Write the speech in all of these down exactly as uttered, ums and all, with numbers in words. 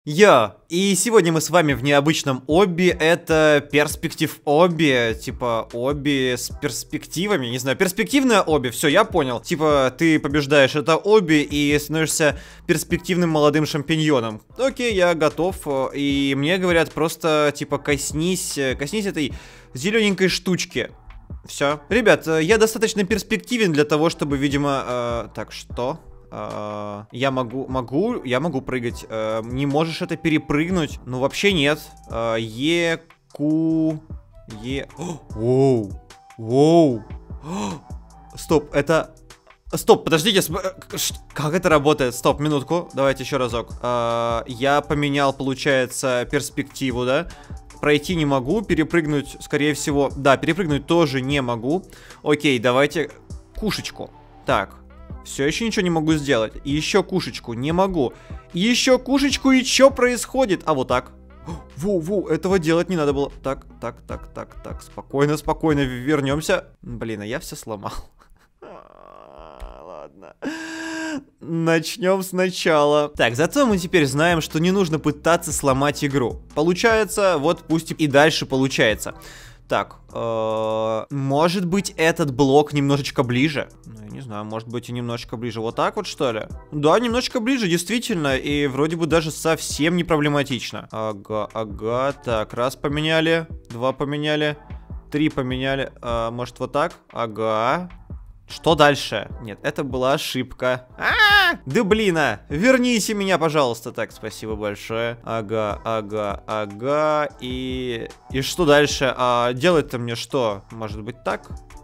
Йо! И сегодня мы с вами в необычном обби, это перспектив обби, типа обби с перспективами, не знаю, перспективное обби, все, я понял. Типа ты побеждаешь это обби и становишься перспективным молодым шампиньоном. Окей, я готов, и мне говорят просто, типа, коснись, коснись этой зелененькой штучки. Все. Ребят, я достаточно перспективен для того, чтобы, видимо, э, так, что? Uh, я могу, могу, я могу прыгать. Uh, не можешь это перепрыгнуть? Ну, вообще нет. Uh, е, ку, е... Воу, воу. Стоп, это... Стоп, подождите, как это работает? Стоп, минутку, давайте еще разок. Uh, я поменял, получается, перспективу, да? Пройти не могу, перепрыгнуть, скорее всего... Да, перепрыгнуть тоже не могу. Окей, давайте кушечку. Так. Все еще ничего не могу сделать. И еще кушечку не могу. И еще кушечку, и что происходит? А вот так. Воу-воу, этого делать не надо было. Так, так, так, так, так. Спокойно, спокойно, вернемся. Блин, а я все сломал. Ладно. Начнем сначала. Так, зато мы теперь знаем, что не нужно пытаться сломать игру. Получается, вот пусть и дальше получается. Так, э-э, может быть, этот блок немножечко ближе? Ну, я не знаю, может быть, и немножечко ближе. Вот так вот, что ли? Да, немножечко ближе, действительно. И вроде бы даже совсем не проблематично. Ага, ага. Так, раз поменяли, два поменяли, три поменяли. А, может, вот так? Ага. Что дальше? Нет, это была ошибка. А-а-а! Да блин, а! Верните меня, пожалуйста. Так, спасибо большое. Ага, ага, ага. И... И что дальше? А делать-то мне что? Может быть так?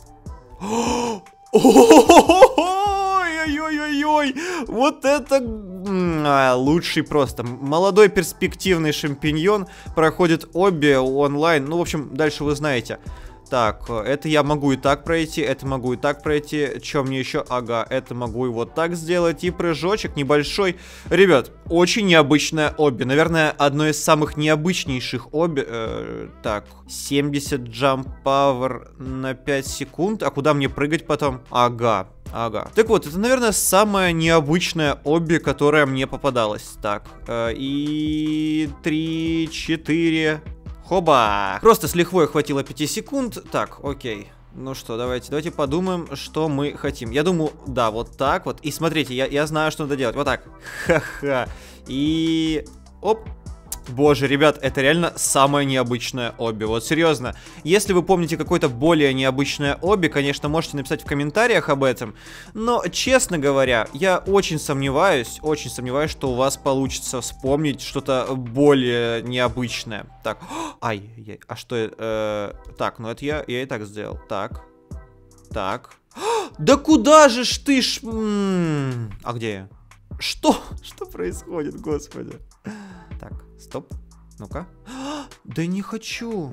Ой-ой-ой-ой! Вот это... А, лучший просто. Молодой перспективный шампиньон проходит обби онлайн. Ну, в общем, дальше вы знаете. Так, это я могу и так пройти, это могу и так пройти. Что мне еще? Ага, это могу и вот так сделать. И прыжочек небольшой. Ребят, очень необычное обби. Наверное, одно из самых необычнейших обби. Э, так, семьдесят jump power на пять секунд. А куда мне прыгать потом? Ага. Ага. Так вот, это, наверное, самое необычное обби, которое мне попадалось. Так, э, и три, четыре... Хоба! Просто с лихвой хватило пяти секунд. Так, окей. Ну что, давайте, давайте подумаем, что мы хотим. Я думаю, да, вот так вот. И смотрите, я, я знаю, что надо делать. Вот так. Ха-ха. И... Оп. Боже, ребят, это реально самое необычное обби. Вот серьезно. Если вы помните какое-то более необычное обби, конечно, можете написать в комментариях об этом. Но, честно говоря, я очень сомневаюсь, очень сомневаюсь, что у вас получится вспомнить что-то более необычное. Так, ай-яй, а что это? Э, так, ну это я, я и так сделал. Так, так. Да куда же ж ты ж... А где я? Что? Что происходит, господи? Так, стоп. Ну-ка. Да не хочу.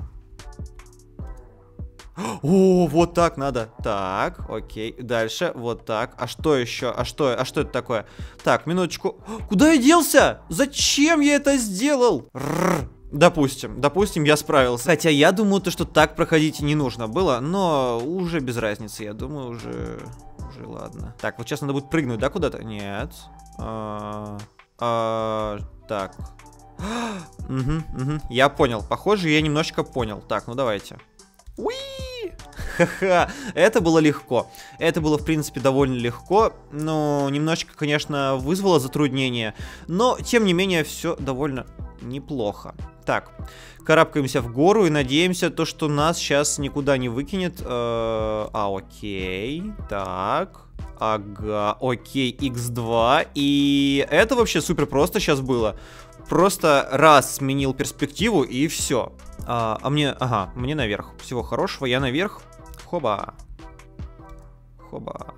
О, вот так надо. Так, окей. Дальше, вот так. А что еще? А что? А что это такое? Так, минуточку. Куда я делся? Зачем я это сделал? Рррр. Допустим, допустим, я справился. Хотя я думаю, то, что так проходить не нужно было, но уже без разницы, я думаю, уже... Уже ладно. Так, вот сейчас надо будет прыгнуть, да, куда-то? Нет. А... А... Так. Угу, угу. Я понял. Похоже, я немножечко понял. Так, ну давайте. Уи! Ха-ха. Это было легко. Это было, в принципе, довольно легко. Но немножечко, конечно, вызвало затруднение. Но, тем не менее, все довольно неплохо. Так, карабкаемся в гору и надеемся, то, что нас сейчас никуда не выкинет. А, окей. Так. Ага, окей, икс два. И это вообще супер просто сейчас было. Просто раз сменил перспективу и все. А, а мне, ага, мне наверх. Всего хорошего, я наверх. Хоба. Хоба.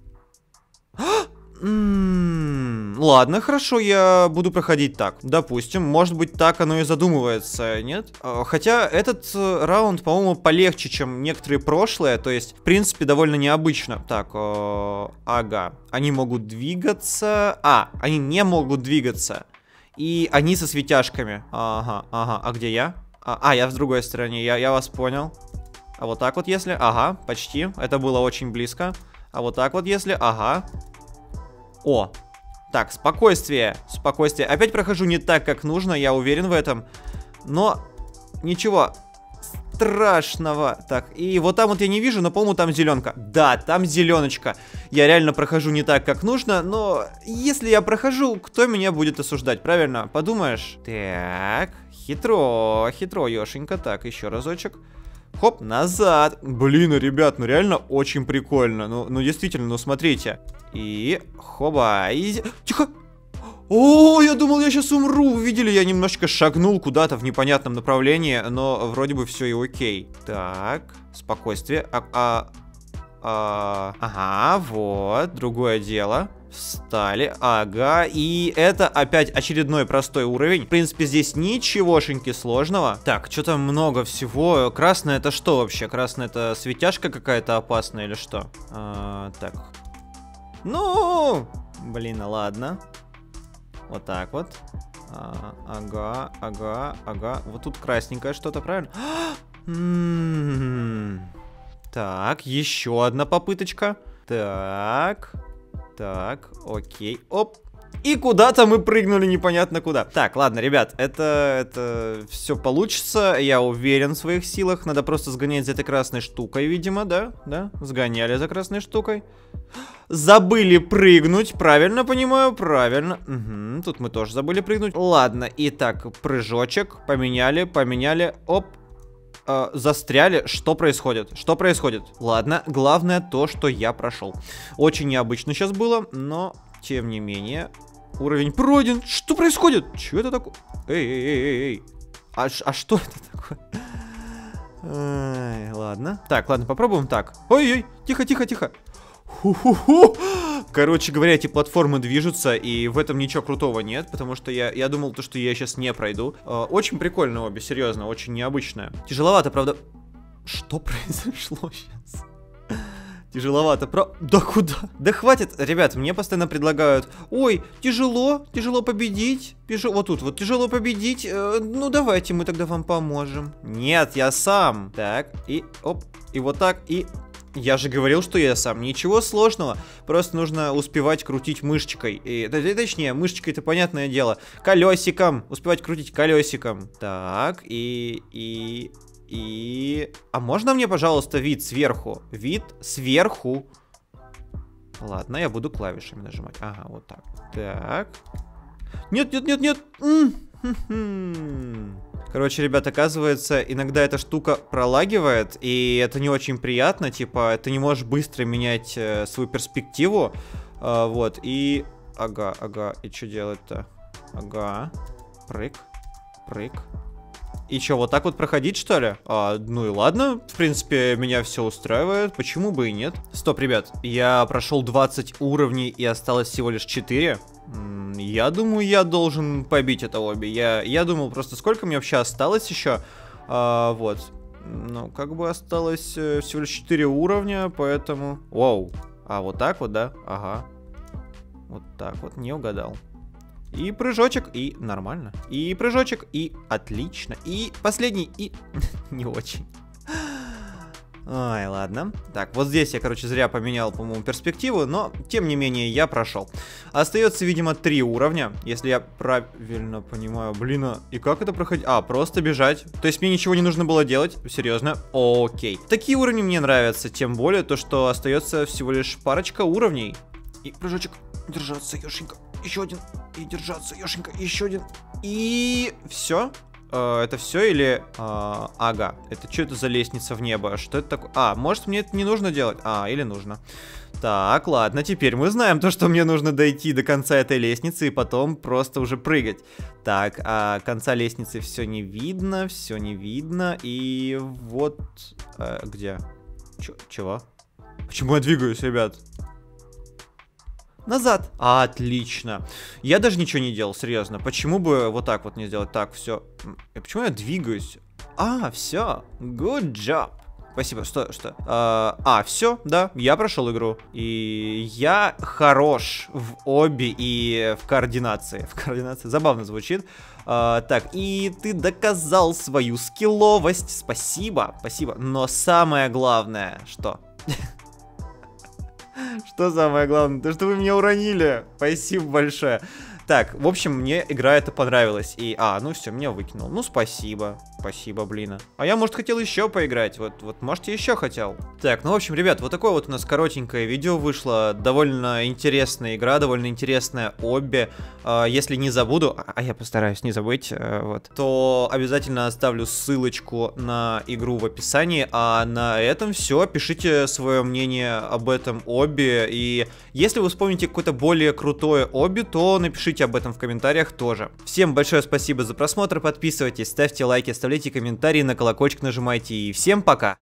М-м-м, ладно, хорошо, я буду проходить так. Допустим, может быть, так оно и задумывается, нет? Хотя этот раунд, по-моему, полегче, чем некоторые прошлые. То есть, в принципе, довольно необычно. Так, о, ага. Они могут двигаться. А, они не могут двигаться. И они со светяшками. Ага, ага. А где я? А, а я в другой стороне. Я, я вас понял. А вот так вот если? Ага, почти. Это было очень близко. А вот так вот если? Ага. О, Так, спокойствие, спокойствие. Опять прохожу не так, как нужно, я уверен в этом. Но ничего страшного. Так, и вот там вот я не вижу, но, по-моему, там зеленка. Да, там зеленочка. Я реально прохожу не так, как нужно, но если я прохожу, кто меня будет осуждать, правильно? Подумаешь? Так, хитро, хитро, Ёшенька. Так, еще разочек. Хоп, назад. Блин, ребят, ну реально очень прикольно. Ну, ну действительно, ну смотрите. И хоба. И... Тихо. О, я думал, я сейчас умру. Вы видели, я немножечко шагнул куда-то в непонятном направлении, но вроде бы все и окей. Так, спокойствие. А, а, а, ага, вот, другое дело. Встали, ага, и это опять очередной простой уровень. В принципе, здесь ничегошеньки сложного. Так, что-то много всего. Красное это что вообще? Красное это светяшка какая-то опасная или что? А, так. Ну, блин, ладно. Вот так вот. А, ага, ага, ага. Вот тут красненькое что-то, правильно? М-м-м. Так, еще одна попыточка. Так. Так, окей. Оп. И куда-то мы прыгнули непонятно куда. Так, ладно, ребят, это, это все получится. Я уверен в своих силах. Надо просто сгонять за этой красной штукой, видимо, да? Да? Сгоняли за красной штукой. Забыли прыгнуть, правильно понимаю? Правильно. Угу, тут мы тоже забыли прыгнуть. Ладно, итак, прыжочек. Поменяли, поменяли. Оп. Э, застряли. Что происходит? Что происходит? Ладно, главное то, что я прошел. Очень необычно сейчас было, но тем не менее уровень пройден. Что происходит? Что это такое? Эй, эй, эй, эй, эй. А, а что это такое? Ай, ладно. Так, ладно, попробуем так. Ой-ой, тихо, тихо, тихо. Ху-ху-ху. Короче говоря, эти платформы движутся, и в этом ничего крутого нет, потому что я, я думал, то, что я сейчас не пройду. Э, очень прикольно обе, серьезно, очень необычное. Тяжеловато, правда. Что произошло сейчас? Тяжеловато, про... Да куда? Да хватит, ребят, мне постоянно предлагают: ой, тяжело, тяжело победить. Пишу, вот тут, вот тяжело победить. Э, ну давайте мы тогда вам поможем. Нет, я сам. Так, и оп, и вот так, и... Я же говорил, что я сам. Ничего сложного. Просто нужно успевать крутить мышечкой. И, точнее, мышечкой это понятное дело. Колесиком. Успевать крутить колесиком. Так, и... и... и... А можно мне, пожалуйста, вид сверху? Вид сверху. Ладно, я буду клавишами нажимать. Ага, вот так. Так. Нет, нет, нет, нет. Короче, ребят, оказывается, иногда эта штука пролагивает, и это не очень приятно, типа, ты не можешь быстро менять э, свою перспективу, э, вот, и... Ага, ага, и что делать-то? Ага, прыг, прыг. И что, вот так вот проходить, что ли? А, ну и ладно, в принципе, меня все устраивает, почему бы и нет. Стоп, ребят, я прошел двадцать уровней и осталось всего лишь четыре. Я думаю, я должен побить это обе. Я, я думал просто, сколько мне вообще осталось еще. А, вот. Ну, как бы осталось э, всего лишь четыре уровня, поэтому... Вау. А, вот так вот, да? Ага. Вот так вот, не угадал. И прыжочек, и нормально. И прыжочек, и отлично. И последний, и не очень. Ай, ладно. Так, вот здесь я, короче, зря поменял, по-моему, перспективу, но, тем не менее, я прошел. Остается, видимо, три уровня, если я правильно понимаю. Блин, а и как это проходить? А, просто бежать. То есть мне ничего не нужно было делать? Серьезно? Окей. Такие уровни мне нравятся, тем более то, что остается всего лишь парочка уровней. И прыжочек. Держаться, Ёшенька. Еще один. И держаться, Ёшенька. Еще один. И все. Это все или... А, ага, это что это за лестница в небо? Что это такое? А, может мне это не нужно делать? А, или нужно. Так, ладно, теперь мы знаем то, что мне нужно дойти до конца этой лестницы и потом просто уже прыгать. Так, а конца лестницы все не видно, все не видно. И вот... А, где? Ч чего? Почему я двигаюсь, ребят? Назад. Отлично. Я даже ничего не делал, серьезно. Почему бы вот так вот не сделать? Так, все. Почему я двигаюсь? А, все. Good job. Спасибо. Что, что? А, а все, да, я прошел игру. И я хорош в обе и в координации. В координации забавно звучит. А, так, и ты доказал свою скилловость. Спасибо, спасибо. Но самое главное, что... Что самое главное? То, что вы меня уронили. Спасибо большое. Так, в общем, мне игра эта понравилась. И, а, ну все, меня выкинул. Ну, спасибо. Спасибо, блин. А я, может, хотел еще поиграть. Вот, вот, может, я еще хотел. Так, ну, в общем, ребят, вот такое вот у нас коротенькое видео вышло. Довольно интересная игра, довольно интересная обби. А, если не забуду, а я постараюсь не забыть, а, вот, то обязательно оставлю ссылочку на игру в описании. А на этом все. Пишите свое мнение об этом обби. И если вы вспомните какое-то более крутое обби, то напишите об этом в комментариях тоже. Всем большое спасибо за просмотр, подписывайтесь, ставьте лайки, оставляйте комментарии, на колокольчик нажимайте и всем пока!